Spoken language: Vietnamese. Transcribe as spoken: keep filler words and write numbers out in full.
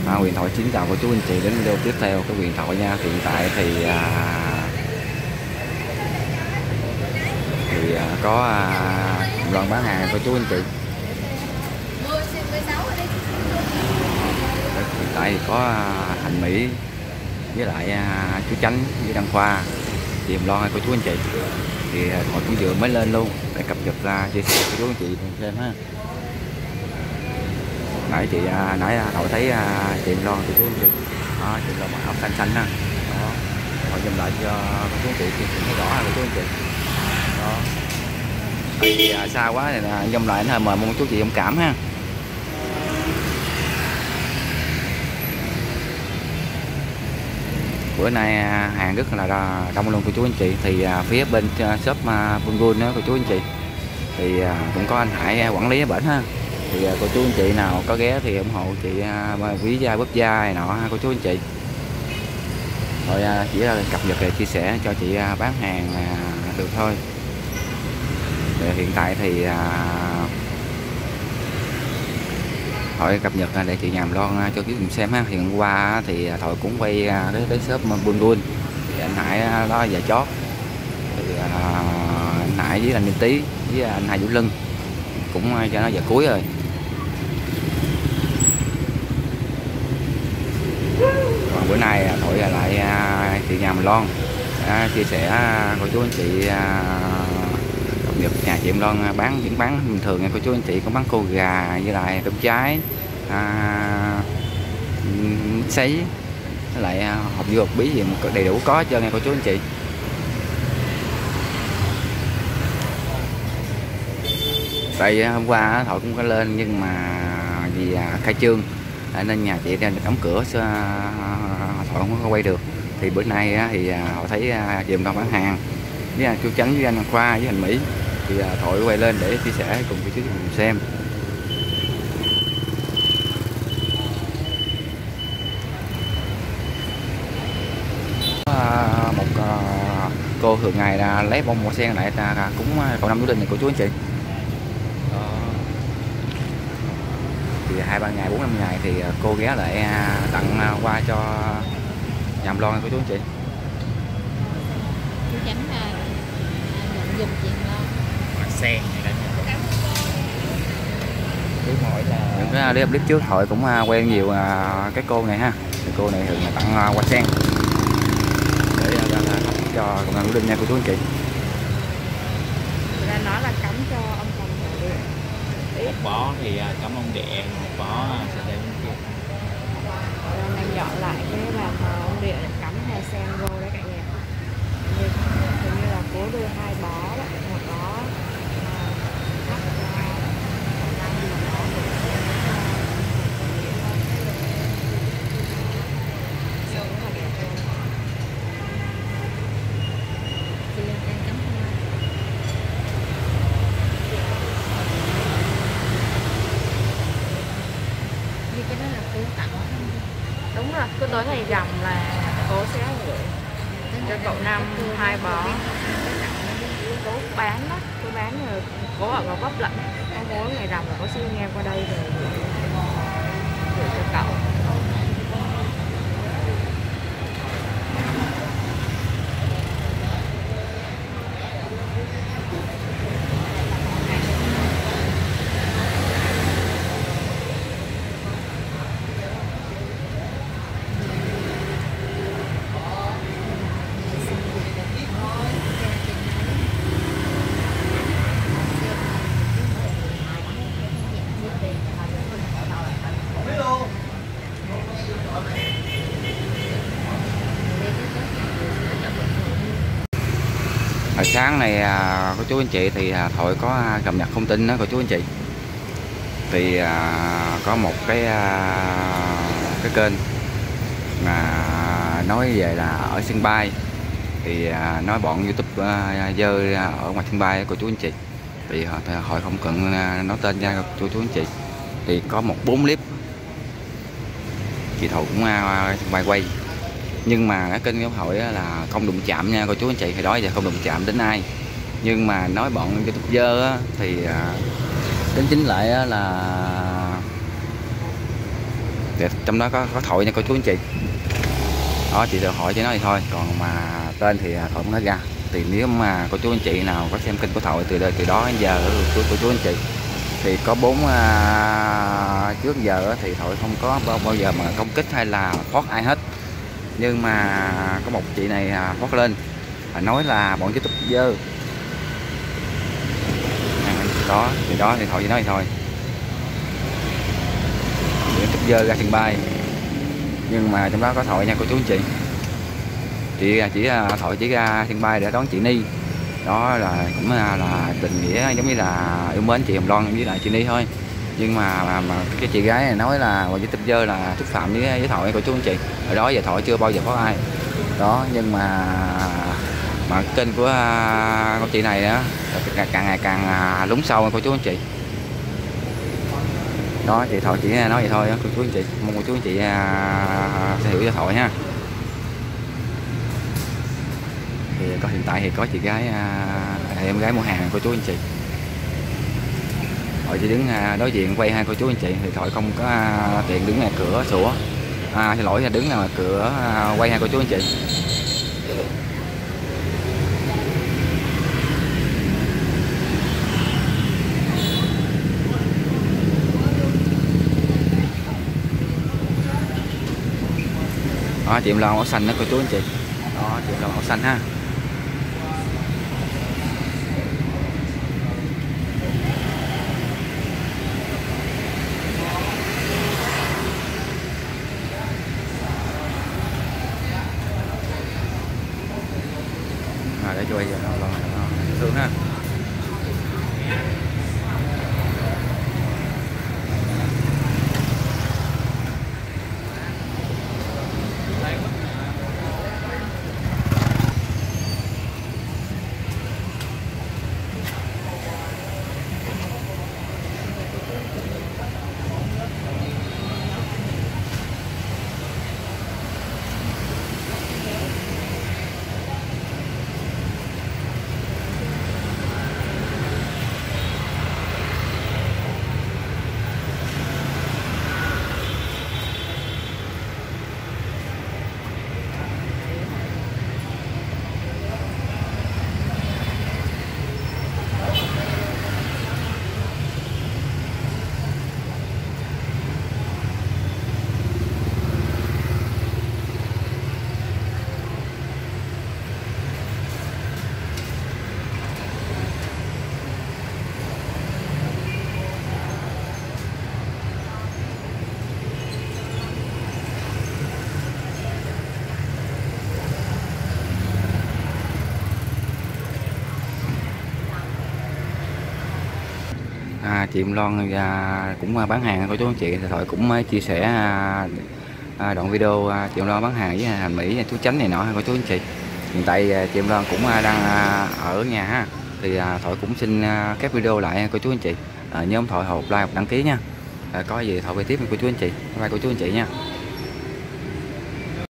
À, Huyền Thoại xin chào cô chú anh chị đến video tiếp theo cái Huyền Thoại nha. Hiện tại thì à, thì à, có à, đoàn bán hàng cô chú anh chị. Hiện tại thì có à, Thành Mỹ với lại à, chú Chánh với Đăng Khoa tìm lo cô chú anh chị. Thì à, họ cũng vừa mới lên luôn để cập nhật ra chia sẻ cô chú anh chị cùng xem ha. Nãy chị à, nãy à, Thổi thấy à, tiệm lo cô chú anh chị. Đó, tiệm lo mặc áo xanh xanh ha. Đó. Họ dùm lại cho cô chú anh chị thì thấy rõ ha cô chú anh chị. Đó. Tại vì à, xa quá thì à, dùm lại nó mời mong chú chị thông cảm ha. Bữa nay à, hàng rất là đông luôn cô chú anh chị. Thì à, phía bên shop à, Bungun đó cô chú anh chị. Thì à, cũng có anh Hải quản lý ở bển ha. Thì à, cô chú anh chị nào có ghé thì ủng hộ chị à, quý gia bếp da này nọ ha cô chú anh chị. Rồi à, chỉ là cập nhật để chia sẻ cho chị à, bán hàng à, được thôi. Thì hiện tại thì à, Thoại cập nhật để chị nhằm lo cho quý vị xem ha. Hiện qua thì Thoại cũng quay đến đến shop Bungun thì anh Hải đó giờ chót. Thì à, anh Hải với anh Minh Tý với anh Hai Vũ Lân cũng cho nó giờ cuối rồi. Còn bữa nay Thoại lại à, chị nhà mình Lon à, chia sẻ cô chú anh chị à, cập nhật nhà chị em Lon bán những bán bình thường nha cô chú anh chị, có bán cô gà với lại tôm trái à, sấy với lại à, hộp dưa hộp bí gì đầy đủ có cho nghe cô chú anh chị. Tại hôm qua Thoại cũng có lên nhưng mà vì à, khai trương nên nhà chị đang đóng cửa Thoại không có quay được. Thì bữa nay thì họ thấy chị em đang bán hàng với chú Chánh với anh Khoa với anh Mỹ thì Thoại quay lên để chia sẻ cùng với chú cùng xem. Một cô thường ngày là lấy bông hoa sen lại cũng còn năm Chủ Đinh này của chú anh chị. Thì hai ba ngày bốn năm ngày thì cô ghé lại tặng qua cho nhằm Lon của chú anh chị. Chú Chánh nhận dùng chuyện lo hoa sen này đó. Cứ hỏi là những clip trước Thoại cũng quen nhiều cái cô này ha. Cái cô này thường là tặng hoa sen để cho cộng đồng Vũ Linh nha cô chú anh chị. Người ta nói là cắm cho ông chồng điện. Một bó thì cắm ông điện, một bó sẽ đem bên kia. Em dọn lại cái bàn ông điện cắm hai sen vô đấy cả nhà. Như, hình như là cố đưa hai bó đó, một bó cắt ra đúng rồi, cứ tối ngày rằm là cố sẽ gửi cho cậu Năm hai bó. Cố bán đó, cố bán rồi cố ở vào bắp lạnh. Có mỗi ngày rằm là cố sẽ nghe qua đây rồi gửi cho cậu. Hồi sáng này cô chú anh chị thì Thoại có cập nhật thông tin đó cô chú anh chị. Thì có một cái cái kênh mà nói về là ở sân bay thì nói bọn YouTube dơ ở ngoài sân bay cô chú anh chị. Thì Thoại không cần nói tên nha cô chú anh chị. Thì có một bốn clip chị Thoại cũng sân bay quay. Nhưng mà cái kênh của Thoại là không đụng chạm nha cô chú anh chị, thì đó giờ không đụng chạm đến ai. Nhưng mà nói bọn YouTuber thì tính chính lại là Thì trong đó có có Thoại nha cô chú anh chị. Đó, chị được hỏi cho nó thì thôi, còn mà tên thì Thoại không nói ra. Thì nếu mà cô chú anh chị nào có xem kênh của Thoại từ đời từ đó đến giờ của cô chú anh chị thì có bốn à, trước giờ thì Thoại không có bao, bao giờ mà công kích hay là thoát ai hết. Nhưng mà có một chị này à, thoát lên à, nói là bọn YouTube dơ. Đó thì đó thì Thoại chỉ nói thì thôi, YouTube dơ ra sân bay. Nhưng mà trong đó có Thoại nha cô chú anh chị. Chị chỉ Thoại chỉ ra sân bay để đón chị Ni. Đó là cũng là, là tình nghĩa giống như là yêu mến chị Hồng Loan với lại chị Ni thôi. Nhưng mà, mà, mà cái chị gái này nói là với YouTube dơ là xúc phạm với với Thoại của chú anh chị. Ở đó giờ Thoại chưa bao giờ có ai. Đó, nhưng mà mà kênh của uh, con chị này á càng, càng ngày càng uh, lún sâu cô chú anh chị. Đó chị Thoại chỉ nói vậy thôi đó, cô chú anh chị. Mong cô chú anh chị uh, sẽ hiểu cho Thoại ha. Thì có hiện tại thì có chị gái uh, em gái mua hàng cô chú anh chị. Thoại chỉ đứng uh, đối diện quay hai cô chú anh chị thì Thoại không có uh, tiện đứng ngoài cửa sủa. À, xin lỗi, đứng ngoài cửa uh, quay hai cô chú anh chị. Đó, chị Loan màu xanh đó cô chú anh chị. Đó, chị Loan màu xanh ha. À, để cho bây giờ nó Loan thương ha. À, chị Loan à, cũng bán hàng cô chú anh chị. Thì Thoại cũng chia sẻ à, à, đoạn video à, chị Loan bán hàng với hành Mỹ chú Chánh này nọ cô chú anh chị. Hiện tại à, chị Loan cũng à, đang à, ở nhà ha. Thì à, Thoại cũng xin à, các video lại cô chú anh chị. À, nhóm Thoại hộp like đăng ký nha. À, có gì Thoại về tiếp với cô chú anh chị. Bye cô chú anh chị nha.